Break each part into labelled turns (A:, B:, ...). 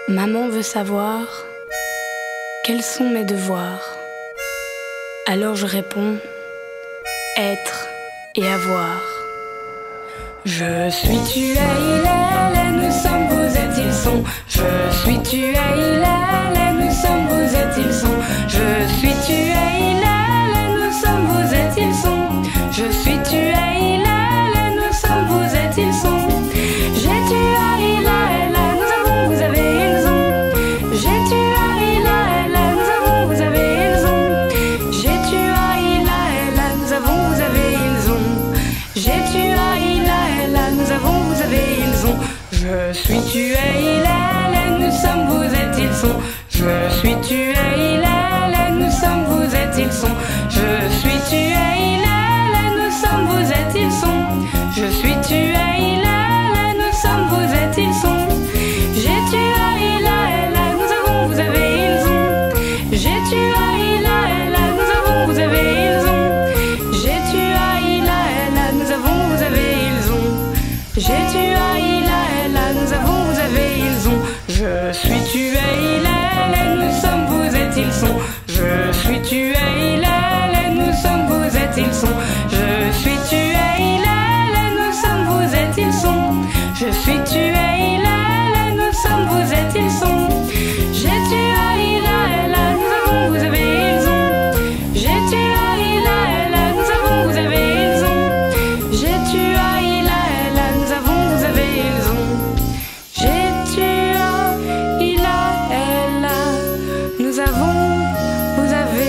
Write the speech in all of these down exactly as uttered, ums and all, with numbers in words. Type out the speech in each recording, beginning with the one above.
A: Maman veut savoir quels sont mes devoirs. Alors je réponds être et avoir. Je suis, tu es, il est, nous sommes, vous êtes, ils sont. Je suis, tu es, il est, nous sommes, vous êtes, ils sont. Je suis, tu es, il est, nous sommes, vous êtes, ils sont. Je suis, tu es, il est, nous sommes, vous êtes, ils sont. J'ai, tu as, il est, là, nous avons, vous avez, ils ont. J'ai, tu as, il est, là, nous avons, vous avez, ils ont. J'ai, tu as, il est, là, nous avons, vous avez, ils ont. J'ai, tu as, il est, là, nous avons, vous avez, ils ont. Je suis, tu es, il est, là, nous sommes, vous êtes, ils sont. Je suis, tu es, il est, là, nous sommes, vous êtes, ils sont. Je suis, tu es, il est, là, nous sommes, vous êtes, ils sont. Je suis, tu es, il est, là, nous sommes, vous êtes, ils sont. J'ai, tu as, il est, là, nous avons, vous avez, ils ont. J'ai, tu as, il est, là, nous avons, vous avez, ils ont. J'ai, tu as, il est, là, nous avons, vous avez, ils ont. J'ai, tu as, il est, là, nous avons, vous avez, ils ont. Je suis, tu es, il est, là, nous sommes, vous êtes, ils sont. Je suis, tu es, il est, là, nous sommes, vous êtes, ils sont. Je suis, tu es, il est, là, nous sommes, vous êtes, ils sont. Je suis, tu es, il est, là, nous sommes, vous êtes, ils sont. J'ai, tu as, il est, là, nous avons, vous avez, ils ont. J'ai, tu as, il est, là, nous avons, vous avez, ils ont. J'ai, tu as, il est, là, nous avons, vous avez, ils ont. J'ai, tu as, il est, là, nous avons, vous avez,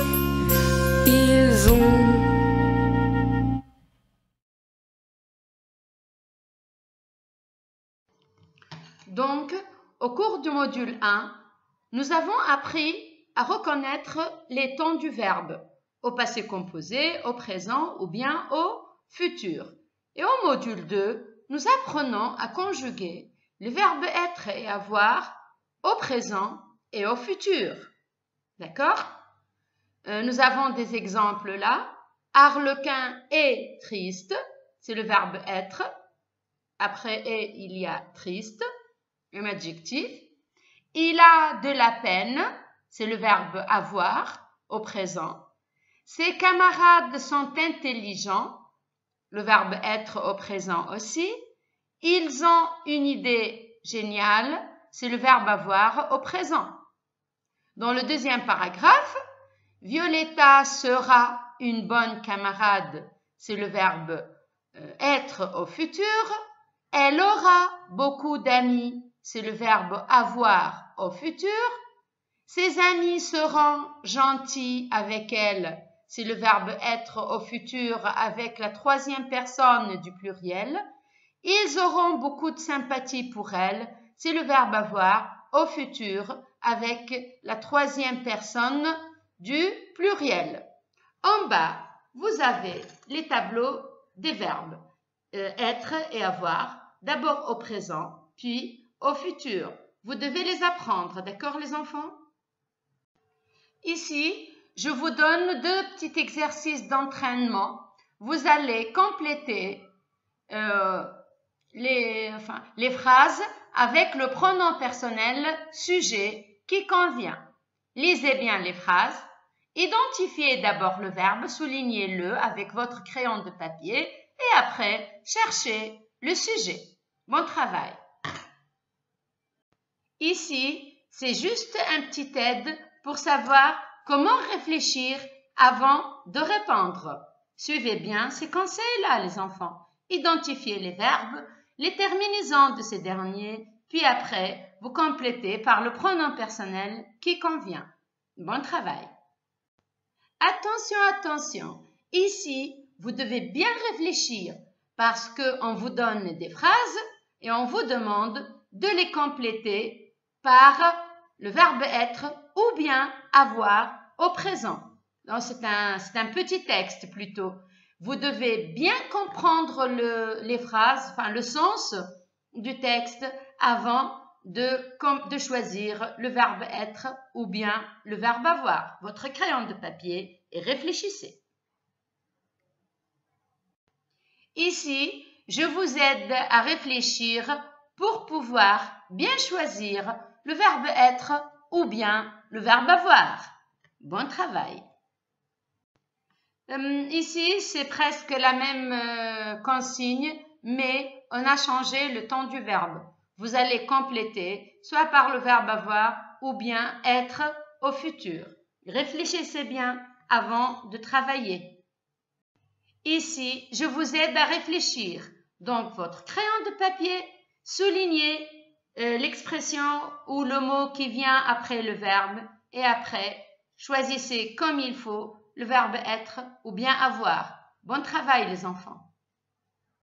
A: ils ont.
B: Donc, au cours du module un, nous avons appris à reconnaître les temps du verbe, au passé composé, au présent ou bien au futur. Et au module deux, nous apprenons à conjuguer les verbes être et avoir au présent et au futur. D'accord? euh, Nous avons des exemples là. Arlequin est triste, c'est le verbe être. Après est, il y a triste, un adjectif. Il a de la peine, c'est le verbe avoir au présent. Ses camarades sont intelligents, le verbe être au présent aussi. Ils ont une idée géniale, c'est le verbe avoir au présent. Dans le deuxième paragraphe, Violetta sera une bonne camarade, c'est le verbe euh, être au futur. Elle aura beaucoup d'amis, c'est le verbe avoir au futur. Ses amis seront gentils avec elle, c'est le verbe être au futur avec la troisième personne du pluriel. Ils auront beaucoup de sympathie pour elle, c'est le verbe avoir au futur avec la troisième personne du pluriel. En bas, vous avez les tableaux des verbes euh, être et avoir, d'abord au présent, puis au futur. Vous devez les apprendre, d'accord les enfants? Ici, je vous donne deux petits exercices d'entraînement. Vous allez compléter euh, les, enfin, les phrases avec le pronom personnel sujet qui convient. Lisez bien les phrases. Identifiez d'abord le verbe, soulignez-le avec votre crayon de papier et après, cherchez le sujet. Bon travail. Ici, c'est juste un petit aide pour savoir comment réfléchir avant de répondre. Suivez bien ces conseils-là, les enfants. Identifiez les verbes, les terminaisons de ces derniers, puis après, vous complétez par le pronom personnel qui convient. Bon travail. Attention, attention. Ici, vous devez bien réfléchir parce qu'on vous donne des phrases et on vous demande de les compléter par le verbe être ou bien avoir au présent. C'est un, c'est un petit texte plutôt. Vous devez bien comprendre le, les phrases, enfin le sens du texte avant de, de choisir le verbe être ou bien le verbe avoir. Votre crayon de papier et réfléchissez. Ici, je vous aide à réfléchir pour pouvoir bien choisir le verbe être ou bien le verbe avoir. Bon travail. Euh, ici, c'est presque la même euh, consigne, mais on a changé le temps du verbe. Vous allez compléter soit par le verbe avoir ou bien être au futur. Réfléchissez bien avant de travailler. Ici, je vous aide à réfléchir. Donc, votre crayon de papier, soulignez euh, l'expression ou le mot qui vient après le verbe et après, choisissez comme il faut le verbe être ou bien avoir. Bon travail les enfants.